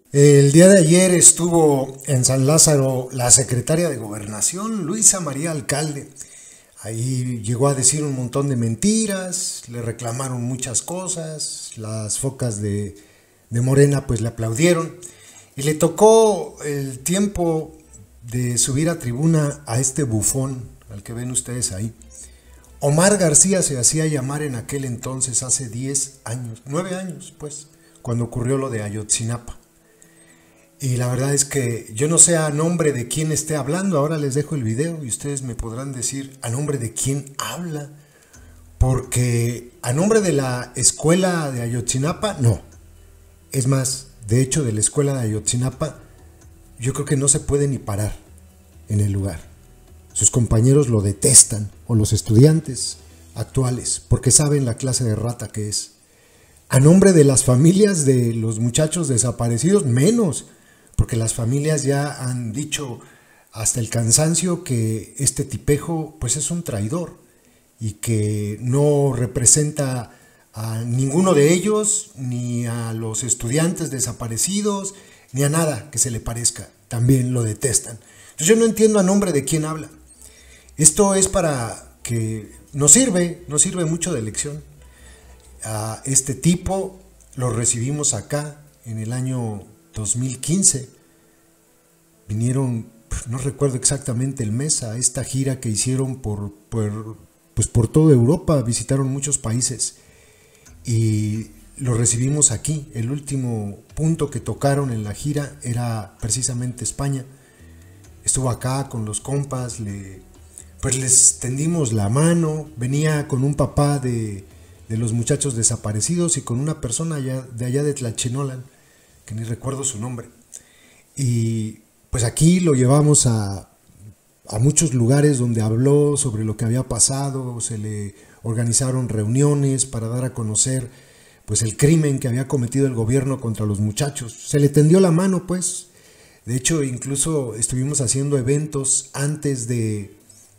El día de ayer estuvo en San Lázaro la secretaria de Gobernación, Luisa María Alcalde. Ahí llegó a decir un montón de mentiras, le reclamaron muchas cosas, las focas de Morena pues le aplaudieron y le tocó el tiempo de subir a tribuna a este bufón al que ven ustedes ahí. Omar García se hacía llamar en aquel entonces, hace 10 años, 9 años pues, cuando ocurrió lo de Ayotzinapa. Y la verdad es que yo no sé a nombre de quién esté hablando. Ahora les dejo el video y ustedes me podrán decir a nombre de quién habla. Porque a nombre de la escuela de Ayotzinapa, no. Es más, de hecho de la escuela de Ayotzinapa, yo creo que no se puede ni parar en el lugar. Sus compañeros lo detestan, o los estudiantes actuales, porque saben la clase de rata que es. A nombre de las familias de los muchachos desaparecidos, menos. Porque las familias ya han dicho hasta el cansancio que este tipejo pues es un traidor y que no representa a ninguno de ellos, ni a los estudiantes desaparecidos, ni a nada que se le parezca. También lo detestan. Entonces yo no entiendo a nombre de quién habla. Esto es para que nos sirve mucho de lección. A este tipo lo recibimos acá en el año 2015, vinieron, no recuerdo exactamente el mes, a esta gira que hicieron por toda Europa, visitaron muchos países y lo recibimos aquí. El último punto que tocaron en la gira era precisamente España. Estuvo acá con los compas, les tendimos la mano, venía con un papá de los muchachos desaparecidos y con una persona de allá de Tlachinolan, que ni recuerdo su nombre. Y pues aquí lo llevamos a muchos lugares donde habló sobre lo que había pasado, se le organizaron reuniones para dar a conocer pues el crimen que había cometido el gobierno contra los muchachos. Se le tendió la mano pues, de hecho incluso estuvimos haciendo eventos antes de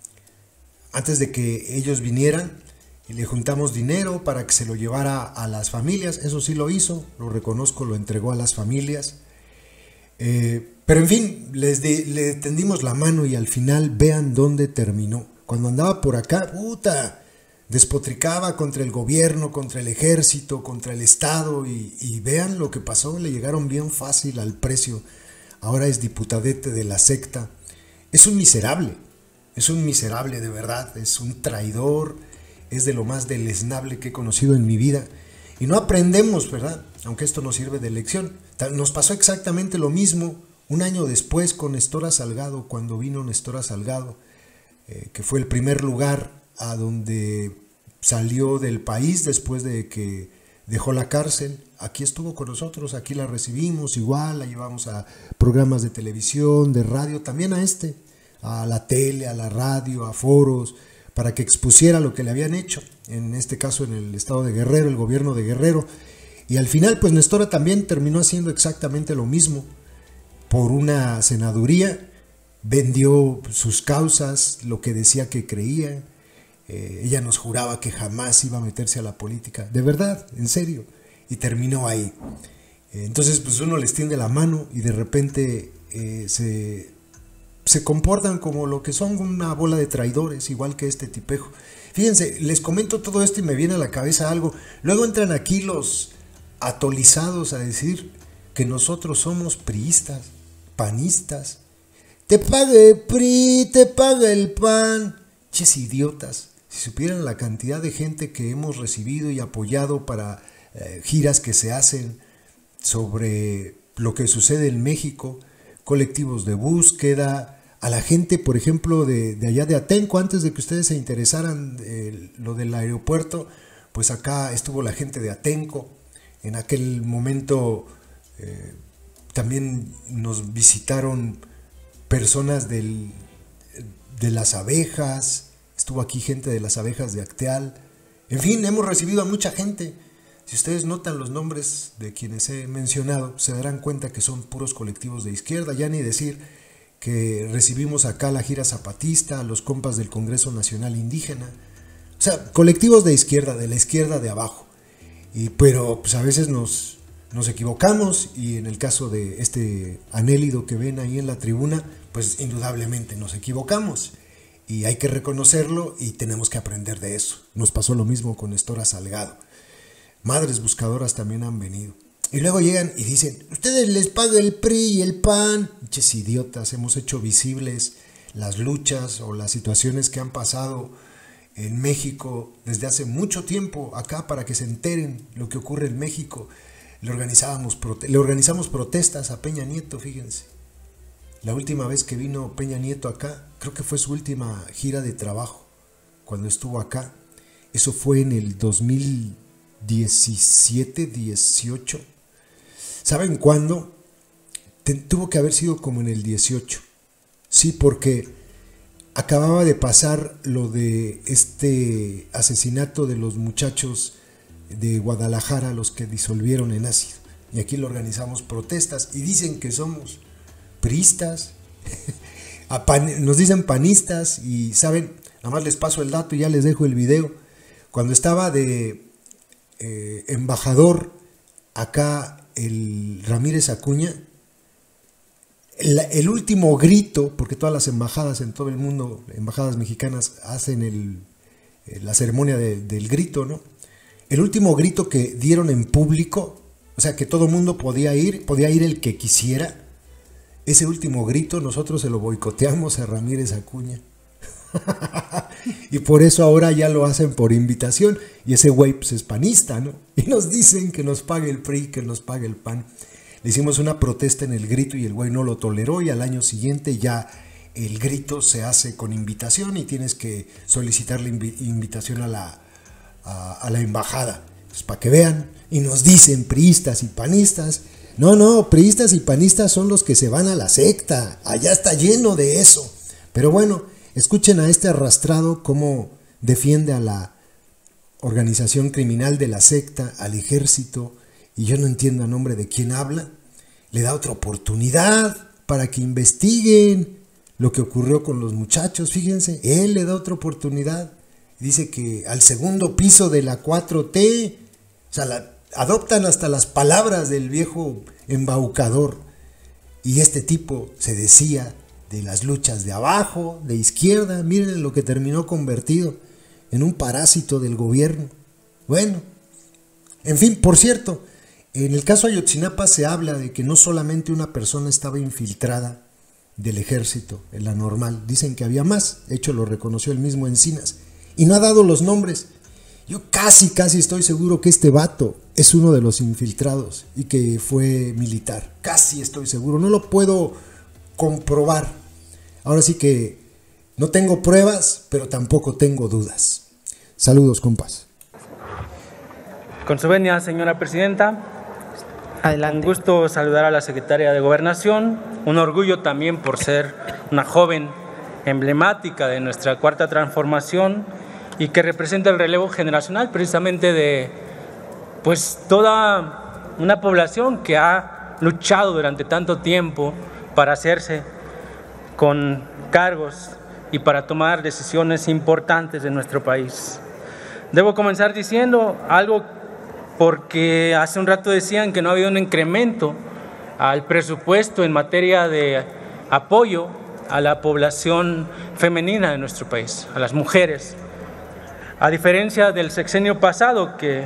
que ellos vinieran y le juntamos dinero para que se lo llevara a las familias. Eso sí lo hizo, lo reconozco, lo entregó a las familias. Pero en fin, le tendimos la mano y al final vean dónde terminó. Cuando andaba por acá, despotricaba contra el gobierno, contra el ejército, contra el Estado y vean lo que pasó, le llegaron bien fácil al precio. Ahora es diputadete de la secta. Es un miserable de verdad, es un traidor, es de lo más deleznable que he conocido en mi vida. Y no aprendemos, ¿verdad? Aunque esto nos sirve de lección. Nos pasó exactamente lo mismo un año después con Nestora Salgado, cuando vino Nestora Salgado, que fue el primer lugar a donde salió del país después de que dejó la cárcel. Aquí estuvo con nosotros, aquí la recibimos igual, la llevamos a programas de televisión, de radio, también a la tele, a la radio, a foros, para que expusiera lo que le habían hecho, en este caso en el estado de Guerrero, el gobierno de Guerrero. Y al final pues Nestora también terminó haciendo exactamente lo mismo. Por una senaduría vendió sus causas, lo que decía que creía. Ella nos juraba que jamás iba a meterse a la política, de verdad, en serio, y terminó ahí. Entonces pues uno les tiende la mano y de repente se comportan como lo que son, una bola de traidores, igual que este tipejo. Fíjense, les comento todo esto y me viene a la cabeza algo. Luego entran aquí los atolizados a decir que nosotros somos priistas, panistas. Te paga el PRI, te paga el PAN. Ches idiotas. Si supieran la cantidad de gente que hemos recibido y apoyado para giras que se hacen sobre lo que sucede en México, colectivos de búsqueda, a la gente, por ejemplo, de allá de Atenco, antes de que ustedes se interesaran lo del aeropuerto, pues acá estuvo la gente de Atenco. En aquel momento también nos visitaron personas de las abejas, estuvo aquí gente de las abejas de Acteal. En fin, hemos recibido a mucha gente. Si ustedes notan los nombres de quienes he mencionado, se darán cuenta que son puros colectivos de izquierda, ya ni decir que recibimos acá la gira zapatista, a los compas del Congreso Nacional Indígena. O sea, colectivos de izquierda, de la izquierda de abajo. Pero pues a veces nos nos equivocamos, y en el caso de este Anélido que ven ahí en la tribuna, pues indudablemente nos equivocamos y hay que reconocerlo y tenemos que aprender de eso. Nos pasó lo mismo con Estora Salgado. Madres buscadoras también han venido. Y luego llegan y dicen, ustedes les paga el PRI y el PAN. Pinches idiotas, hemos hecho visibles las luchas o las situaciones que han pasado en México desde hace mucho tiempo acá para que se enteren lo que ocurre en México. Le organizamos protestas a Peña Nieto, fíjense. La última vez que vino Peña Nieto acá, creo que fue su última gira de trabajo, cuando estuvo acá. Eso fue en el 2017, 18. ¿Saben cuándo? Tuvo que haber sido como en el 18. Sí, porque acababa de pasar lo de este asesinato de los muchachos de Guadalajara, los que disolvieron en ácido. Y aquí le organizamos protestas y dicen que somos priistas, nos dicen panistas, y saben, nada más les paso el dato y ya les dejo el video. Cuando estaba de embajador acá el Ramírez Acuña, el último grito, porque todas las embajadas en todo el mundo, embajadas mexicanas, hacen la ceremonia del grito, ¿no? El último grito que dieron en público, o sea que todo el mundo podía ir el que quisiera. Ese último grito nosotros se lo boicoteamos a Ramírez Acuña. Y por eso ahora ya lo hacen por invitación. Y ese güey pues es panista, ¿no? Y nos dicen que nos pague el PRI, que nos pague el PAN. Le hicimos una protesta en el grito y el güey no lo toleró, y al año siguiente ya el grito se hace con invitación y tienes que solicitar la invitación a la embajada. Pues para que vean, y nos dicen priistas y panistas. No, priistas y panistas son los que se van a la secta. Allá está lleno de eso. Pero bueno, escuchen a este arrastrado cómo defiende a la organización criminal de la secta, al ejército, y yo no entiendo a nombre de quién habla. Le da otra oportunidad para que investiguen lo que ocurrió con los muchachos. Fíjense, él le da otra oportunidad. Dice que al segundo piso de la 4T, o sea, adoptan hasta las palabras del viejo embaucador. Y este tipo se decía de las luchas de abajo, de izquierda. Miren lo que terminó convertido en un parásito del gobierno. Bueno, en fin, por cierto, en el caso Ayotzinapa se habla de que no solamente una persona estaba infiltrada del ejército, en la normal. Dicen que había más. De hecho, lo reconoció el mismo Encinas. Y no ha dado los nombres. Yo casi estoy seguro que este vato es uno de los infiltrados y que fue militar. Casi estoy seguro. No lo puedo comprobar. Ahora sí que no tengo pruebas, pero tampoco tengo dudas. Saludos, compas. Con su venia, señora presidenta. Adelante. Un gusto saludar a la secretaria de Gobernación. Un orgullo también por ser una joven emblemática de nuestra cuarta transformación y que representa el relevo generacional precisamente de pues toda una población que ha luchado durante tanto tiempo para hacerse con cargos y para tomar decisiones importantes de nuestro país. Debo comenzar diciendo algo, porque hace un rato decían que no ha habido un incremento al presupuesto en materia de apoyo a la población femenina de nuestro país, a las mujeres. A diferencia del sexenio pasado, que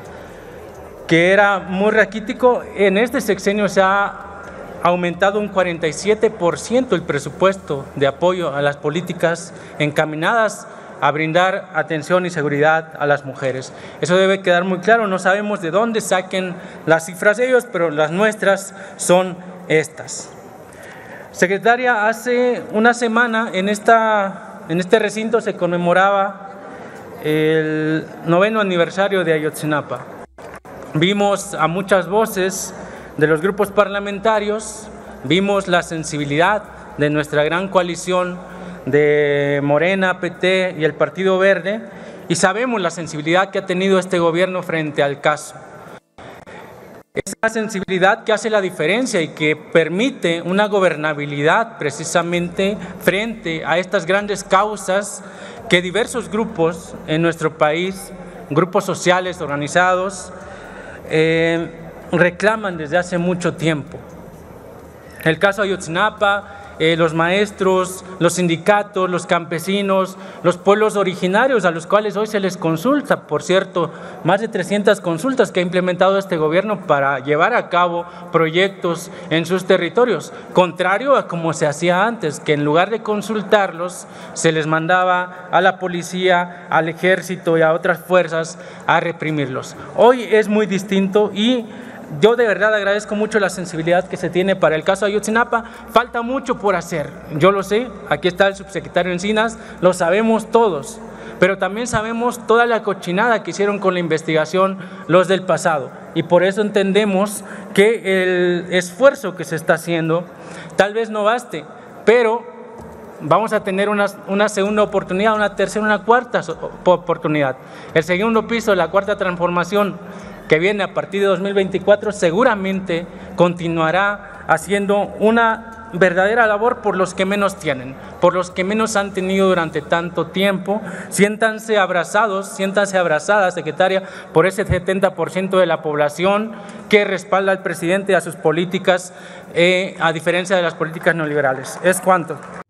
era muy raquítico, en este sexenio se ha aumentado un 47% el presupuesto de apoyo a las políticas encaminadas a brindar atención y seguridad a las mujeres. Eso debe quedar muy claro. No sabemos de dónde saquen las cifras de ellos, pero las nuestras son estas. Secretaria, hace una semana en este recinto se conmemoraba el 9º aniversario de Ayotzinapa. Vimos a muchas voces de los grupos parlamentarios, vimos la sensibilidad de nuestra gran coalición de Morena, PT y el Partido Verde, y sabemos la sensibilidad que ha tenido este gobierno frente al caso. Es la sensibilidad que hace la diferencia y que permite una gobernabilidad precisamente frente a estas grandes causas que diversos grupos en nuestro país, grupos sociales organizados, reclaman desde hace mucho tiempo. El caso Ayotzinapa, los maestros, los sindicatos, los campesinos, los pueblos originarios a los cuales hoy se les consulta, por cierto, más de 300 consultas que ha implementado este gobierno para llevar a cabo proyectos en sus territorios, contrario a como se hacía antes, que en lugar de consultarlos se les mandaba a la policía, al ejército y a otras fuerzas a reprimirlos. Hoy es muy distinto y yo de verdad agradezco mucho la sensibilidad que se tiene para el caso Ayotzinapa. Falta mucho por hacer, yo lo sé, aquí está el subsecretario Encinas, lo sabemos todos, pero también sabemos toda la cochinada que hicieron con la investigación los del pasado, y por eso entendemos que el esfuerzo que se está haciendo tal vez no baste, pero vamos a tener una segunda oportunidad, una tercera, una cuarta oportunidad. El segundo piso, la cuarta transformación que viene a partir de 2024, seguramente continuará haciendo una verdadera labor por los que menos tienen, por los que menos han tenido durante tanto tiempo. Siéntanse abrazados, siéntanse abrazada, secretaria, por ese 70% de la población que respalda al presidente y a sus políticas, a diferencia de las políticas neoliberales. Es cuanto.